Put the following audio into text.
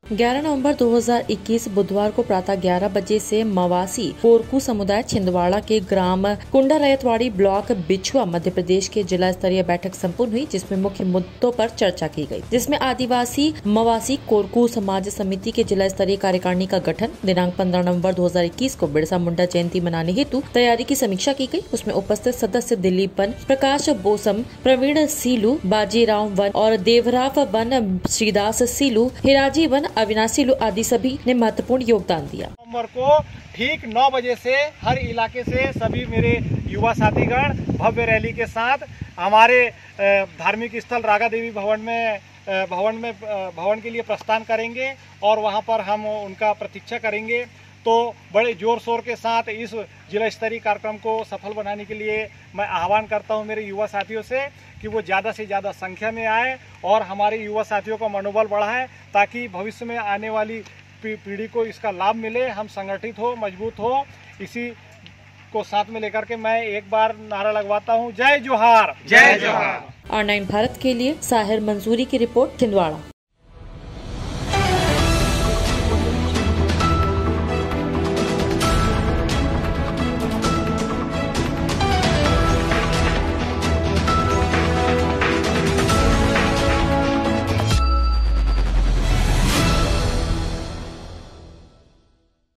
11 नवंबर 2021 बुधवार को प्रातः 11 बजे से मवासी कोरकू समुदाय छिंदवाड़ा के ग्राम कुंडा रैयतवाड़ी ब्लॉक बिछुआ मध्य प्रदेश के जिला स्तरीय बैठक संपन्न हुई, जिसमें मुख्य मुद्दों पर चर्चा की गई, जिसमें आदिवासी मवासी कोरकू समाज समिति के जिला स्तरीय कार्यकारिणी का गठन, दिनांक 15 नवंबर 2021 को बिरसा मुंडा जयंती मनाने हेतु तैयारी की समीक्षा की गई। उसमें उपस्थित सदस्य दिलीप वन, प्रकाश बोसम, प्रवीण सीलू, बाजीराव वन और देवराव वन, श्रीदास सीलू, हिराजी वन, अविनाश सीलू आदि सभी ने महत्वपूर्ण योगदान दिया। नवंबर को ठीक 9 बजे से हर इलाके से सभी मेरे युवा साथीगण भव्य रैली के साथ हमारे धार्मिक स्थल रागा देवी भवन के लिए प्रस्थान करेंगे और वहां पर हम उनका प्रतीक्षा करेंगे। तो बड़े जोर शोर के साथ इस जिला स्तरीय कार्यक्रम को सफल बनाने के लिए मैं आह्वान करता हूं मेरे युवा साथियों से कि वो ज़्यादा से ज़्यादा संख्या में आए और हमारे युवा साथियों का मनोबल बढ़ाएं, ताकि भविष्य में आने वाली पीढ़ी को इसका लाभ मिले, हम संगठित हो, मजबूत हो। इसी को साथ में लेकर के मैं एक बार नारा लगवाता हूं, जय जोहार, जय जोहार। R9 भारत के लिए साहिर मंसूरी की रिपोर्ट, छिंदवाड़ा।